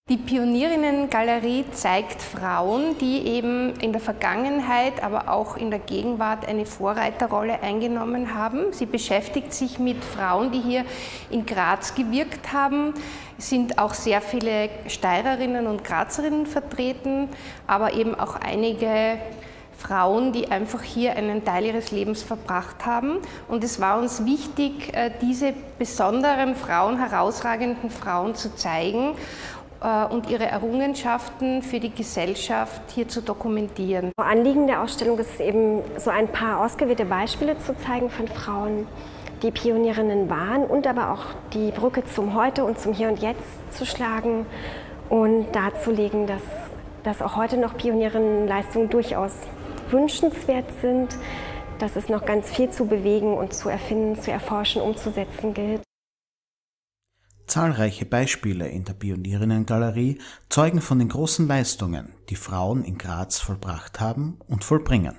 Die Pionierinnengalerie zeigt Frauen, die eben in der Vergangenheit, aber auch in der Gegenwart eine Vorreiterrolle eingenommen haben. Sie beschäftigt sich mit Frauen, die hier in Graz gewirkt haben. Es sind auch sehr viele Steirerinnen und Grazerinnen vertreten, aber eben auch einige Frauen, die einfach hier einen Teil ihres Lebens verbracht haben. Und es war uns wichtig, diese besonderen Frauen, herausragenden Frauen zu zeigen und ihre Errungenschaften für die Gesellschaft hier zu dokumentieren. Anliegen der Ausstellung ist eben, so ein paar ausgewählte Beispiele zu zeigen von Frauen, die Pionierinnen waren und aber auch die Brücke zum Heute und zum Hier und Jetzt zu schlagen und darzulegen, dass auch heute noch Pionierinnenleistungen durchaus wünschenswert sind, dass es noch ganz viel zu bewegen und zu erfinden, zu erforschen, umzusetzen gilt. Zahlreiche Beispiele in der Pionierinnengalerie zeugen von den großen Leistungen, die Frauen in Graz vollbracht haben und vollbringen.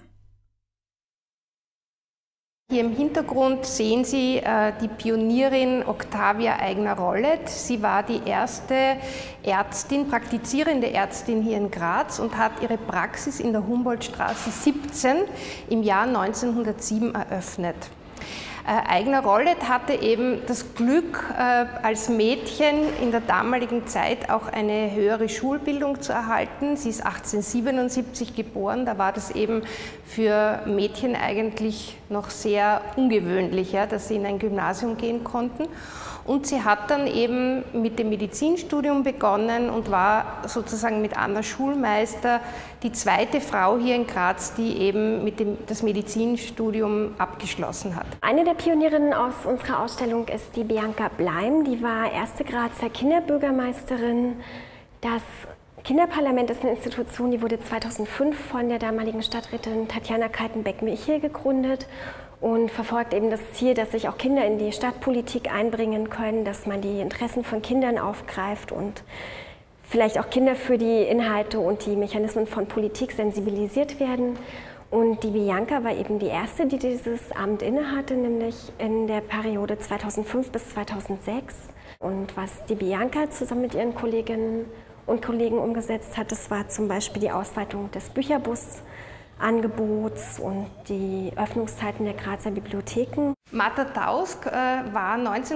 Hier im Hintergrund sehen Sie die Pionierin Octavia Aigner-Rollet. Sie war die erste Ärztin, praktizierende Ärztin hier in Graz und hat ihre Praxis in der Humboldtstraße 17 im Jahr 1907 eröffnet. Aigner-Rollet hatte eben das Glück, als Mädchen in der damaligen Zeit auch eine höhere Schulbildung zu erhalten. Sie ist 1877 geboren, da war das eben für Mädchen eigentlich noch sehr ungewöhnlich, ja, dass sie in ein Gymnasium gehen konnten. Und sie hat dann eben mit dem Medizinstudium begonnen und war sozusagen mit Anna Schulmeister die zweite Frau hier in Graz, die eben das Medizinstudium abgeschlossen hat. Eine der Pionierinnen aus unserer Ausstellung ist die Bianca Bleim. Die war erste Grazer Kinderbürgermeisterin. Das Kinderparlament ist eine Institution, die wurde 2005 von der damaligen Stadträtin Tatjana Kaltenbeck-Michel gegründet und verfolgt eben das Ziel, dass sich auch Kinder in die Stadtpolitik einbringen können, dass man die Interessen von Kindern aufgreift und vielleicht auch Kinder für die Inhalte und die Mechanismen von Politik sensibilisiert werden. Und die Bianca war eben die erste, die dieses Amt innehatte, nämlich in der Periode 2005 bis 2006. Und was die Bianca zusammen mit ihren Kolleginnen und Kollegen umgesetzt hat, das war zum Beispiel die Ausweitung des Bücherbusangebots und die Öffnungszeiten der Grazer Bibliotheken. Martha Tausk war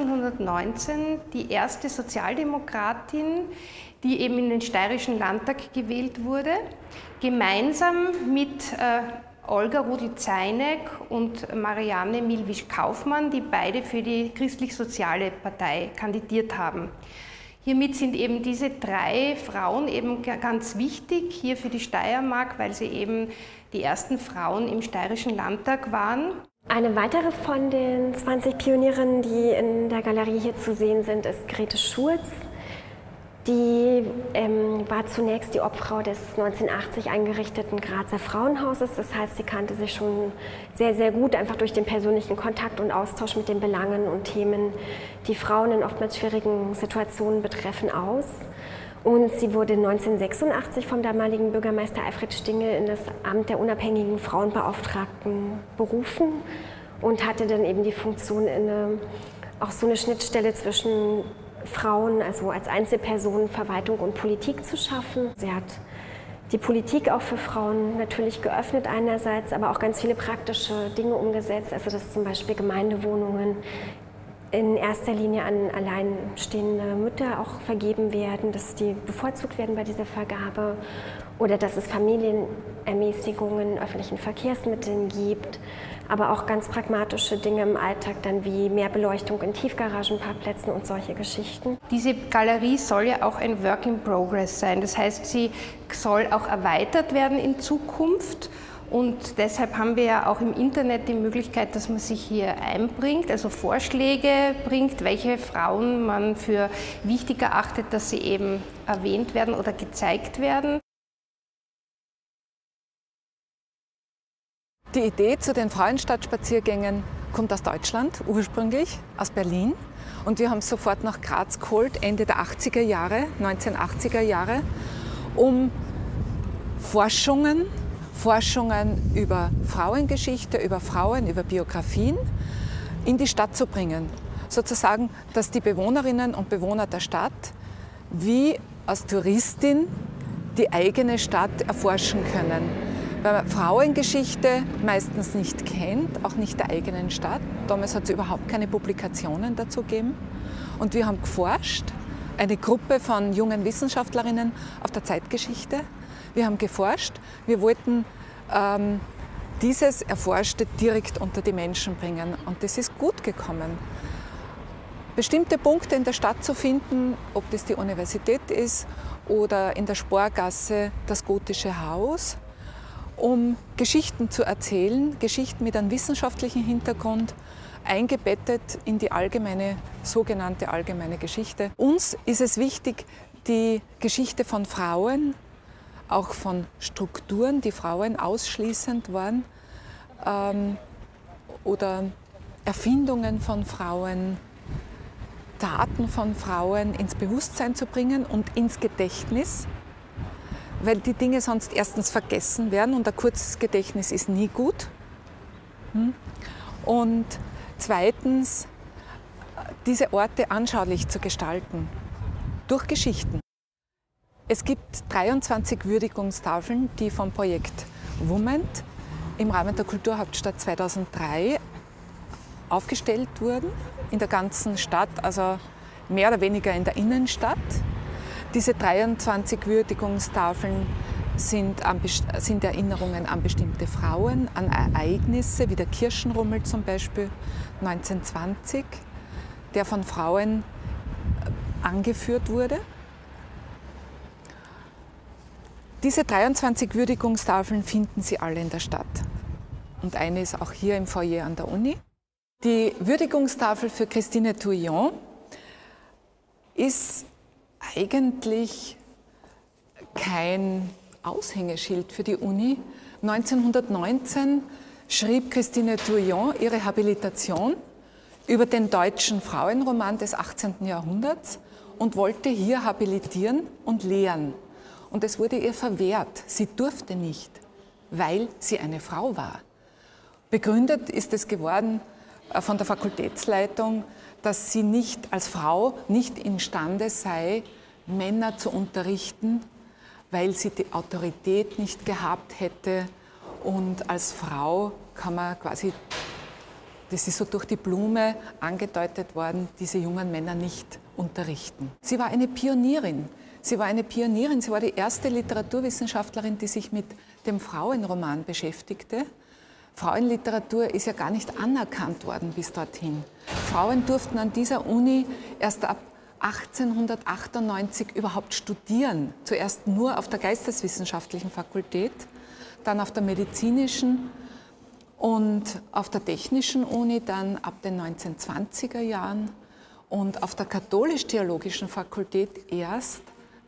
1919 die erste Sozialdemokratin, die eben in den Steirischen Landtag gewählt wurde, gemeinsam mit Olga Rudel-Zajnek und Marianne Milwisch-Kaufmann, die beide für die Christlich-Soziale Partei kandidiert haben. Hiermit sind eben diese drei Frauen eben ganz wichtig hier für die Steiermark, weil sie eben die ersten Frauen im Steirischen Landtag waren. Eine weitere von den 20 Pionierinnen, die in der Galerie hier zu sehen sind, ist Grete Schurz. Die war zunächst die Obfrau des 1980 eingerichteten Grazer Frauenhauses. Das heißt, sie kannte sich schon sehr, sehr gut, einfach durch den persönlichen Kontakt und Austausch mit den Belangen und Themen, die Frauen in oftmals schwierigen Situationen betreffen, aus. Und sie wurde 1986 vom damaligen Bürgermeister Alfred Stingel in das Amt der unabhängigen Frauenbeauftragten berufen und hatte dann eben die Funktion, auch so eine Schnittstelle zwischen Frauen, also als Einzelpersonen, Verwaltung und Politik zu schaffen. Sie hat die Politik auch für Frauen natürlich geöffnet einerseits, aber auch ganz viele praktische Dinge umgesetzt, also dass zum Beispiel Gemeindewohnungen in erster Linie an alleinstehende Mütter auch vergeben werden, dass die bevorzugt werden bei dieser Vergabe oder dass es Familienermäßigungen in öffentlichen Verkehrsmitteln gibt, aber auch ganz pragmatische Dinge im Alltag, dann wie mehr Beleuchtung in Tiefgaragenparkplätzen und solche Geschichten. Diese Galerie soll ja auch ein Work in Progress sein, das heißt, sie soll auch erweitert werden in Zukunft. Und deshalb haben wir ja auch im Internet die Möglichkeit, dass man sich hier einbringt, also Vorschläge bringt, welche Frauen man für wichtig erachtet, dass sie eben erwähnt werden oder gezeigt werden. Die Idee zu den Frauenstadtspaziergängen kommt aus Deutschland, ursprünglich aus Berlin. Und wir haben es sofort nach Graz geholt, Ende der 80er Jahre, 1980er Jahre, um Forschungen über Frauengeschichte, über Frauen, über Biografien in die Stadt zu bringen. Sozusagen, dass die Bewohnerinnen und Bewohner der Stadt wie als Touristin die eigene Stadt erforschen können. Weil man Frauengeschichte meistens nicht kennt, auch nicht der eigenen Stadt. Damals hat es überhaupt keine Publikationen dazu gegeben. Und wir haben geforscht, eine Gruppe von jungen Wissenschaftlerinnen auf der Zeitgeschichte. Wir haben geforscht, wir wollten dieses Erforschte direkt unter die Menschen bringen. Und das ist gut gekommen. Bestimmte Punkte in der Stadt zu finden, ob das die Universität ist oder in der Sporgasse das Gotische Haus, um Geschichten zu erzählen, Geschichten mit einem wissenschaftlichen Hintergrund, eingebettet in die sogenannte allgemeine Geschichte. Uns ist es wichtig, die Geschichte von Frauen, auch von Strukturen, die Frauen ausschließend waren, oder Erfindungen von Frauen, Taten von Frauen ins Bewusstsein zu bringen und ins Gedächtnis, weil die Dinge sonst erstens vergessen werden und ein kurzes Gedächtnis ist nie gut. Und zweitens, diese Orte anschaulich zu gestalten, durch Geschichten. Es gibt 23 Würdigungstafeln, die vom Projekt Woment im Rahmen der Kulturhauptstadt 2003 aufgestellt wurden, in der ganzen Stadt, also mehr oder weniger in der Innenstadt. Diese 23 Würdigungstafeln sind Erinnerungen an bestimmte Frauen, an Ereignisse, wie der Kirchenrummel zum Beispiel 1920, der von Frauen angeführt wurde. Diese 23 Würdigungstafeln finden Sie alle in der Stadt. Und eine ist auch hier im Foyer an der Uni. Die Würdigungstafel für Christine Touillon ist eigentlich kein Aushängeschild für die Uni. 1919 schrieb Christine Touillon ihre Habilitation über den deutschen Frauenroman des 18. Jahrhunderts und wollte hier habilitieren und lehren. Und es wurde ihr verwehrt. Sie durfte nicht, weil sie eine Frau war. Begründet ist es geworden von der Fakultätsleitung, dass sie nicht als Frau nicht imstande sei, Männer zu unterrichten, weil sie die Autorität nicht gehabt hätte. Und als Frau kann man quasi, das ist so durch die Blume angedeutet worden, diese jungen Männer nicht unterrichten. Sie war eine Pionierin. Sie war die erste Literaturwissenschaftlerin, die sich mit dem Frauenroman beschäftigte. Frauenliteratur ist ja gar nicht anerkannt worden bis dorthin. Frauen durften an dieser Uni erst ab 1898 überhaupt studieren. Zuerst nur auf der Geisteswissenschaftlichen Fakultät, dann auf der medizinischen und auf der technischen Uni dann ab den 1920er Jahren und auf der katholisch-theologischen Fakultät erst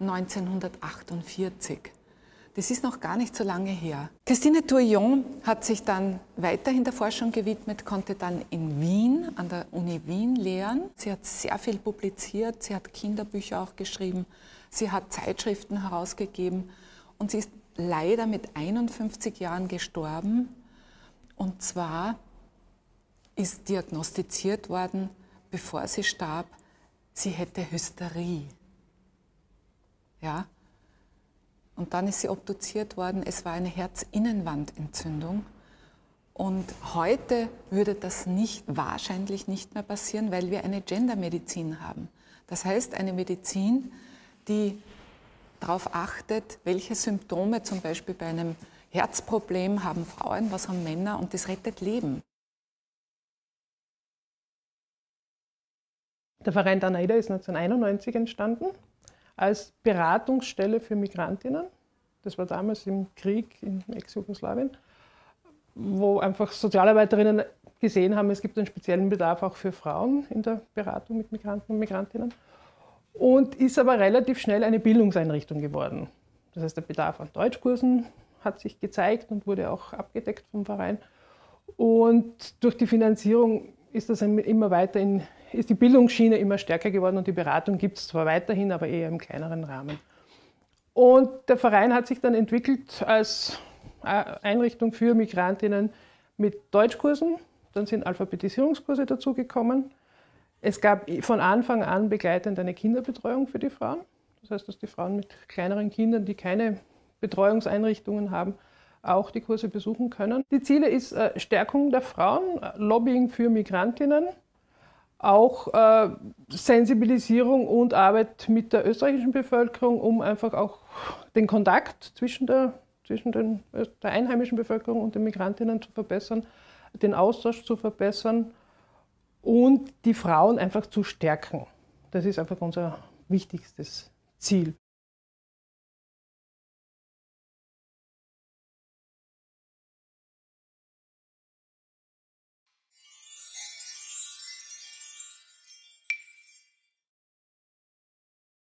1948. Das ist noch gar nicht so lange her. Christine Touillon hat sich dann weiterhin der Forschung gewidmet, konnte dann in Wien, an der Uni Wien lehren. Sie hat sehr viel publiziert, sie hat Kinderbücher auch geschrieben, sie hat Zeitschriften herausgegeben und sie ist leider mit 51 Jahren gestorben. Und zwar ist diagnostiziert worden, bevor sie starb, sie hätte Hysterie. Ja? Und dann ist sie obduziert worden, es war eine Herzinnenwandentzündung. Und heute würde das wahrscheinlich nicht mehr passieren, weil wir eine Gendermedizin haben. Das heißt, eine Medizin, die darauf achtet, welche Symptome zum Beispiel bei einem Herzproblem haben Frauen, was haben Männer, und das rettet Leben. Der Verein Danaida ist 1991 entstanden als Beratungsstelle für Migrantinnen. Das war damals im Krieg in Ex-Jugoslawien, wo einfach Sozialarbeiterinnen gesehen haben, es gibt einen speziellen Bedarf auch für Frauen in der Beratung mit Migranten und Migrantinnen. Und ist aber relativ schnell eine Bildungseinrichtung geworden. Das heißt, der Bedarf an Deutschkursen hat sich gezeigt und wurde auch abgedeckt vom Verein. Und durch die Finanzierung ist das immer weiter ist die Bildungsschiene immer stärker geworden und die Beratung gibt es zwar weiterhin, aber eher im kleineren Rahmen. Und der Verein hat sich dann entwickelt als Einrichtung für Migrantinnen mit Deutschkursen. Dann sind Alphabetisierungskurse dazugekommen. Es gab von Anfang an begleitend eine Kinderbetreuung für die Frauen. Das heißt, dass die Frauen mit kleineren Kindern, die keine Betreuungseinrichtungen haben, auch die Kurse besuchen können. Die Ziele ist Stärkung der Frauen, Lobbying für Migrantinnen, auch Sensibilisierung und Arbeit mit der österreichischen Bevölkerung, um einfach auch den Kontakt zwischen der einheimischen Bevölkerung und den Migrantinnen zu verbessern, den Austausch zu verbessern und die Frauen einfach zu stärken. Das ist einfach unser wichtigstes Ziel.